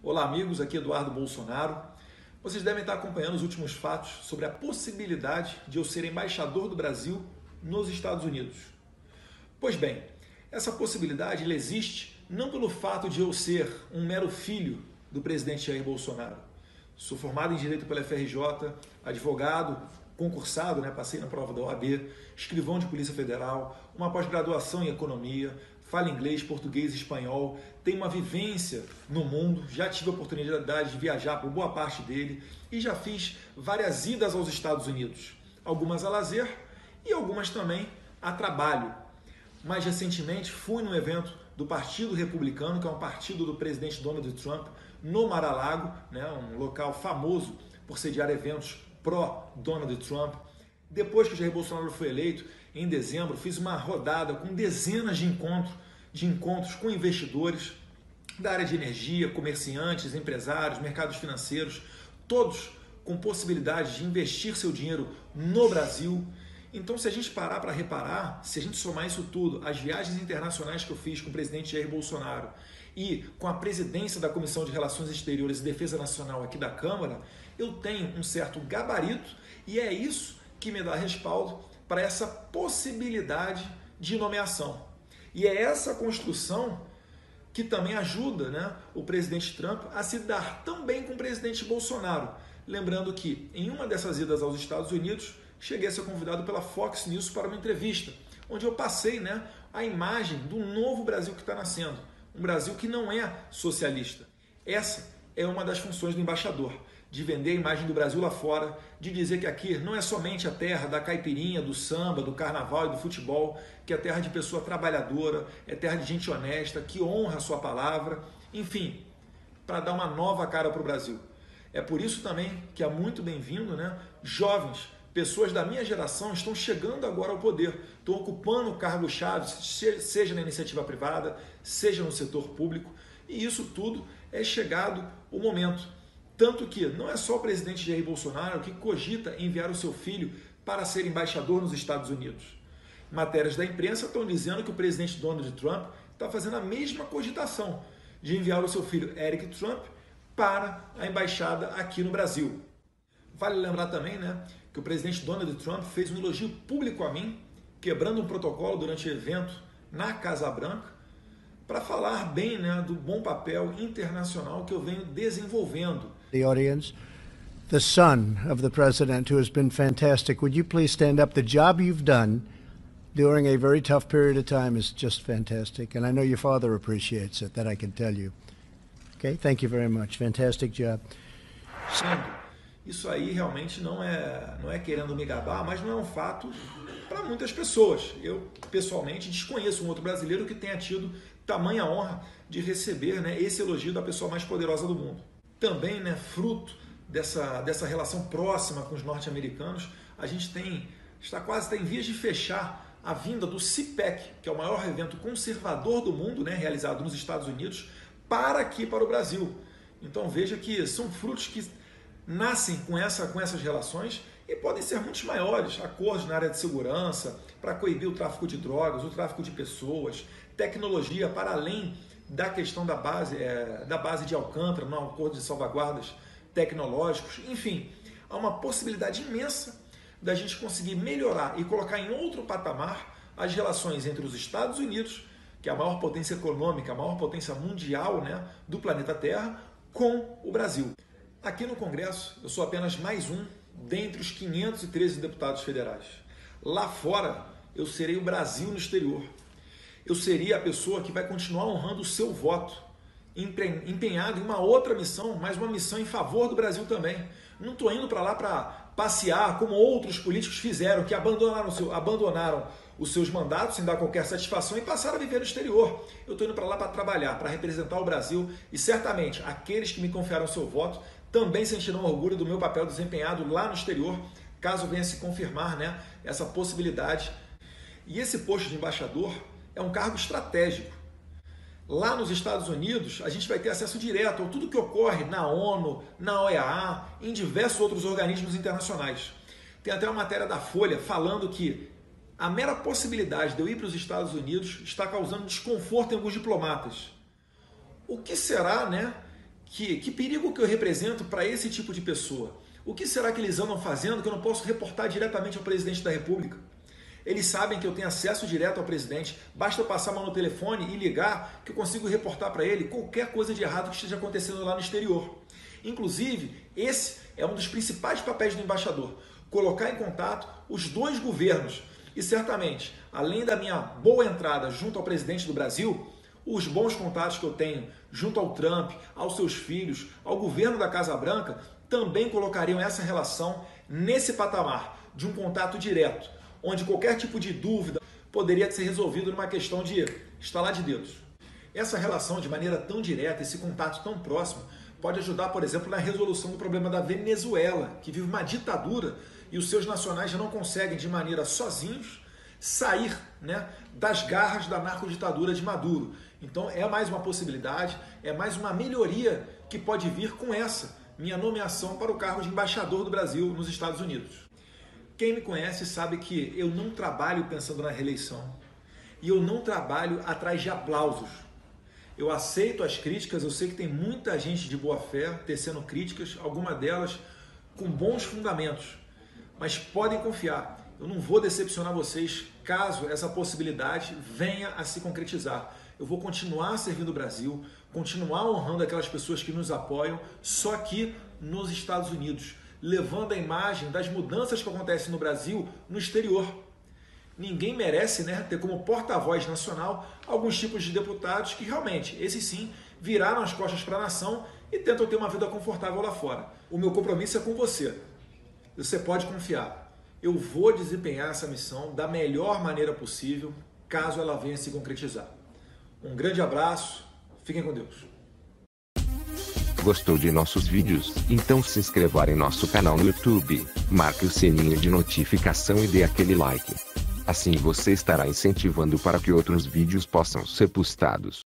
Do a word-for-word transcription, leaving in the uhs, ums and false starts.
Olá amigos, aqui é Eduardo Bolsonaro. Vocês devem estar acompanhando os últimos fatos sobre a possibilidade de eu ser embaixador do Brasil nos Estados Unidos. Pois bem, essa possibilidade ela existe não pelo fato de eu ser um mero filho do presidente Jair Bolsonaro. Sou formado em Direito pela F R J, advogado, concursado, né, passei na prova da O A B, escrivão de Polícia Federal, uma pós-graduação em Economia, falo inglês, português e espanhol, tenho uma vivência no mundo, já tive a oportunidade de viajar por boa parte dele e já fiz várias idas aos Estados Unidos, algumas a lazer e algumas também a trabalho. Mais recentemente fui num evento do Partido Republicano, que é um partido do presidente Donald Trump, no Mar-a-Lago, né, um local famoso por sediar eventos pró-Donald Trump. Depois que o Jair Bolsonaro foi eleito, em dezembro, fiz uma rodada com dezenas de encontros, de encontros com investidores da área de energia, comerciantes, empresários, mercados financeiros, todos com possibilidade de investir seu dinheiro no Brasil. Então, se a gente parar para reparar, se a gente somar isso tudo, as viagens internacionais que eu fiz com o presidente Jair Bolsonaro e com a presidência da Comissão de Relações Exteriores e Defesa Nacional aqui da Câmara, eu tenho um certo gabarito e é isso que me dá respaldo para essa possibilidade de nomeação. E é essa construção que também ajuda, né, o presidente Trump a se dar tão bem com o presidente Bolsonaro. Lembrando que em uma dessas idas aos Estados Unidos, cheguei a ser convidado pela Fox News para uma entrevista, onde eu passei, né, a imagem do novo Brasil que está nascendo. Um Brasil que não é socialista. Essa é uma das funções do embaixador, de vender a imagem do Brasil lá fora, de dizer que aqui não é somente a terra da caipirinha, do samba, do carnaval e do futebol, que é terra de pessoa trabalhadora, é terra de gente honesta, que honra a sua palavra, enfim, para dar uma nova cara para o Brasil. É por isso também que é muito bem-vindo, né, jovens, pessoas da minha geração estão chegando agora ao poder, estão ocupando cargos chave, seja na iniciativa privada, seja no setor público, e isso tudo é chegado o momento. Tanto que não é só o presidente Jair Bolsonaro que cogita enviar o seu filho para ser embaixador nos Estados Unidos. Matérias da imprensa estão dizendo que o presidente Donald Trump está fazendo a mesma cogitação de enviar o seu filho Eric Trump para a embaixada aqui no Brasil. Vale lembrar também, né, que o presidente Donald Trump fez um elogio público a mim, quebrando um protocolo durante o evento na Casa Branca, para falar bem, né, do bom papel internacional que eu venho desenvolvendo. The audience, the son of the president, who has been fantastic. Would you please stand up? The job you've done during a very tough period of time is just fantastic, and I know your father appreciates it, that I can tell you. Okay, thank you very much. Fantastic job. Isso aí realmente não é, não é querendo me gabar, mas não é um fato para muitas pessoas. Eu, pessoalmente, desconheço um outro brasileiro que tenha tido tamanha honra de receber, né, esse elogio da pessoa mais poderosa do mundo. Também, né, fruto dessa, dessa relação próxima com os norte-americanos, a gente tem, está quase está em vias de fechar a vinda do CPAC, que é o maior evento conservador do mundo, né, realizado nos Estados Unidos, para aqui, para o Brasil. Então veja que são frutos que nascem com, essa, com essas relações e podem ser muito maiores, acordos na área de segurança, para coibir o tráfico de drogas, o tráfico de pessoas, tecnologia para além da questão da base, é, da base de Alcântara, no acordo de salvaguardas tecnológicos, enfim, há uma possibilidade imensa da gente conseguir melhorar e colocar em outro patamar as relações entre os Estados Unidos, que é a maior potência econômica, a maior potência mundial, né, do planeta Terra, com o Brasil. Aqui no Congresso, eu sou apenas mais um dentre os quinhentos e treze deputados federais. Lá fora, eu serei o Brasil no exterior. Eu seria a pessoa que vai continuar honrando o seu voto, empenhado em uma outra missão, mas uma missão em favor do Brasil também. Não estou indo para lá para passear, como outros políticos fizeram, que abandonaram, seu, abandonaram os seus mandatos sem dar qualquer satisfação e passaram a viver no exterior. Eu estou indo para lá para trabalhar, para representar o Brasil e certamente aqueles que me confiaram seu voto também sentirão orgulho do meu papel desempenhado lá no exterior, caso venha se confirmar, né, essa possibilidade. E esse posto de embaixador é um cargo estratégico. Lá nos Estados Unidos, a gente vai ter acesso direto a tudo que ocorre na ONU, na O E A, em diversos outros organismos internacionais. Tem até uma matéria da Folha falando que a mera possibilidade de eu ir para os Estados Unidos está causando desconforto em alguns diplomatas. O que será, né, Que, que perigo que eu represento para esse tipo de pessoa? O que será que eles andam fazendo que eu não posso reportar diretamente ao presidente da República? Eles sabem que eu tenho acesso direto ao presidente, basta eu passar a mão no telefone e ligar que eu consigo reportar para ele qualquer coisa de errado que esteja acontecendo lá no exterior. Inclusive, esse é um dos principais papéis do embaixador, colocar em contato os dois governos. E certamente, além da minha boa entrada junto ao presidente do Brasil, os bons contatos que eu tenho junto ao Trump, aos seus filhos, ao governo da Casa Branca, também colocariam essa relação nesse patamar de um contato direto, onde qualquer tipo de dúvida poderia ser resolvido numa questão de estalar de dedos. Essa relação de maneira tão direta, esse contato tão próximo, pode ajudar, por exemplo, na resolução do problema da Venezuela, que vive uma ditadura e os seus nacionais já não conseguem, de maneira sozinhos, sair, né, das garras da narcoditadura de Maduro. Então é mais uma possibilidade, é mais uma melhoria que pode vir com essa minha nomeação para o cargo de embaixador do Brasil nos Estados Unidos. Quem me conhece sabe que eu não trabalho pensando na reeleição e eu não trabalho atrás de aplausos. Eu aceito as críticas, eu sei que tem muita gente de boa fé tecendo críticas, algumas delas com bons fundamentos, mas podem confiar, eu não vou decepcionar vocês caso essa possibilidade venha a se concretizar. Eu vou continuar servindo o Brasil, continuar honrando aquelas pessoas que nos apoiam, só aqui nos Estados Unidos, levando a imagem das mudanças que acontecem no Brasil no exterior. Ninguém merece, né, ter como porta-voz nacional alguns tipos de deputados que realmente, esses sim, viraram as costas para a nação e tentam ter uma vida confortável lá fora. O meu compromisso é com você. Você pode confiar. Eu vou desempenhar essa missão da melhor maneira possível, caso ela venha se concretizar. Um grande abraço, fiquem com Deus. Gostou de nossos vídeos? Então se inscreva em nosso canal no YouTube, marque o sininho de notificação e dê aquele like. Assim você estará incentivando para que outros vídeos possam ser postados.